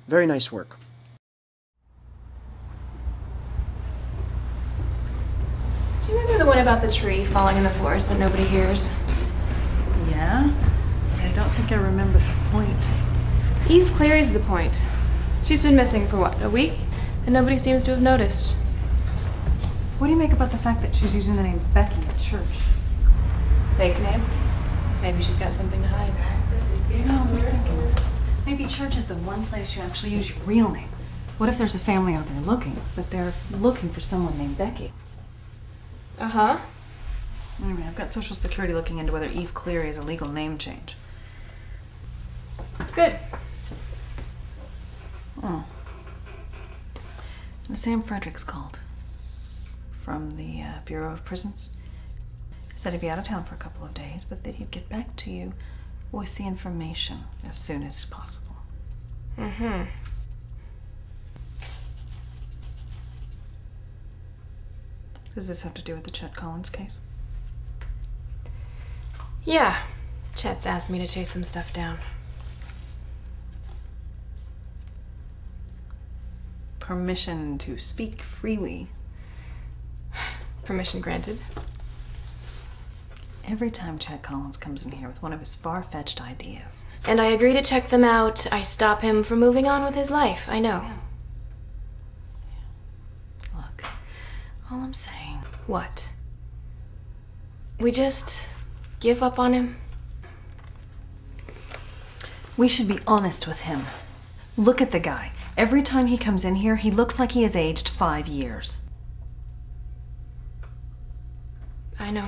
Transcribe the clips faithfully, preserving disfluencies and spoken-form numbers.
Very nice work. Do you remember the one about the tree falling in the forest that nobody hears? Yeah? I don't think I remember the point. Eve Cleary's the point. She's been missing for what, a week? And nobody seems to have noticed. What do you make about the fact that she's using the name Becky at church? Fake name? Maybe she's got something to hide. No, we're thinking maybe church is the one place you actually use your real name. What if there's a family out there looking, but they're looking for someone named Becky? Uh-huh. Anyway, I've got Social Security looking into whether Eve Cleary is a legal name change. Good. Oh. Sam Fredericks called from the uh, Bureau of Prisons. Said he'd be out of town for a couple of days, but that he'd get back to you with the information as soon as possible. Mm-hmm. Does this have to do with the Chet Collins case? Yeah. Chet's asked me to chase some stuff down. Permission to speak freely. Permission granted. Every time Chet Collins comes in here with one of his far-fetched ideas. And I agree to check them out. I stop him from moving on with his life. I know. Look, all I'm saying... What? We just give up on him? We should be honest with him. Look at the guy. Every time he comes in here, he looks like he has aged five years. I know.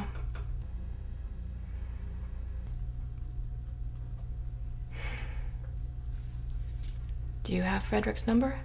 Do you have Frederick's number?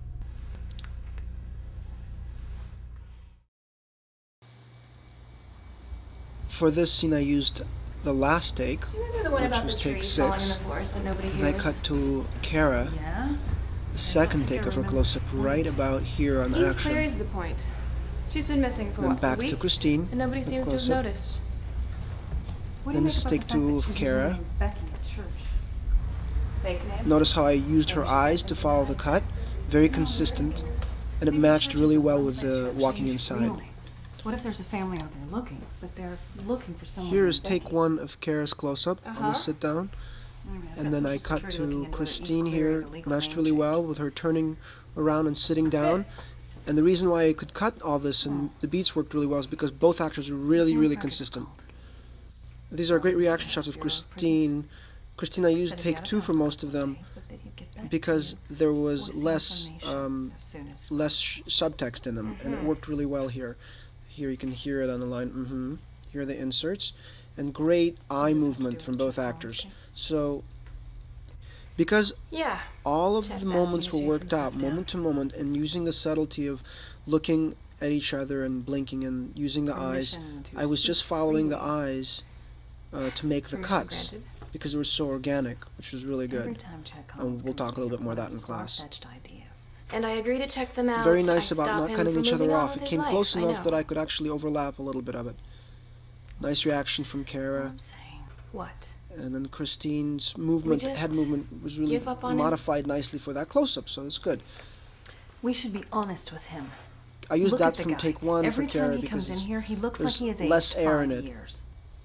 For this scene I used the last take, Do you remember the one which about was the take tree falling in six, the forest that nobody and I hears? cut to Kara, Yeah? the second take of her close-up, right about here on Eve action. Cleary's the point. She's been missing for Then what, back a week? to Christine, And nobody the seems to have close-up. noticed. What do Then you this is make take about the fact two that of she's using Kara. the name Becky at church? Fake name? Notice how I used her Maybe she's got eyes to something follow to the hide. cut, very consistent, and it Maybe matched church is really the well one with place you the actually walking use your real inside. name. What if there's a family out there looking, but they're looking for someone Here named is take Becky? one of Kara's close-up on Uh-huh. the sit-down, Anyway, I've and got then I Social cut Security looking to into whether Eve Christine Cleary here, is a legal matched name really change. well with her turning around and sitting down. And the reason why I could cut all this and Oh. the beats worked really well is because both actors are really, Sam really Fredericks consistent. called. These are great reaction Yeah, shots of Bureau of Christine. Christine I used Said he'd be take out of two town for a most of couple them days, but that he'd get back to because you there was with the less information um, as soon as less sh subtext in them, and it Mhm. worked really well here. Here you can hear it on the line, mm-hmm. Here are the inserts, and great eye Does this have to do movement with from the both Chet Collins actors. case? So, because Yeah. all of Chet's the asked me moments to were chase worked some out stuff down. moment to moment, and using the subtlety of looking at each other and blinking and using the eyes, Permission to I was speak just following the freely. eyes uh, to make the Permission cuts granted. because it was so organic, which was really Every good. time Chet Collins we'll comes talk a in little here bit more with of one that in his class. far-fetched ideas. And I agree to check them out. Very nice I about stop not him cutting from each other moving on off. with It his came life. close I enough know. that I could actually overlap a little bit of it. Nice reaction from All Kara. I'm saying. What? And then Christine's movement, just head movement, was really give up on him? modified nicely for that close-up, so it's good. We should be honest with him. I used Look that at the from guy. take one Every for Kara time he because comes in it's- here, he looks like there's he has less aged air in five it. years.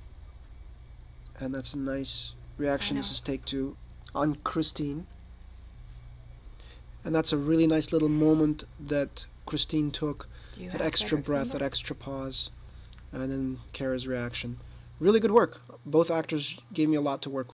and that's a nice reaction. I This know. is take two on Christine. And that's a really nice little moment that Christine took. Do you That have extra Frederick's breath, number? that extra pause, and then Kara's reaction. Really good work. Both actors gave me a lot to work with.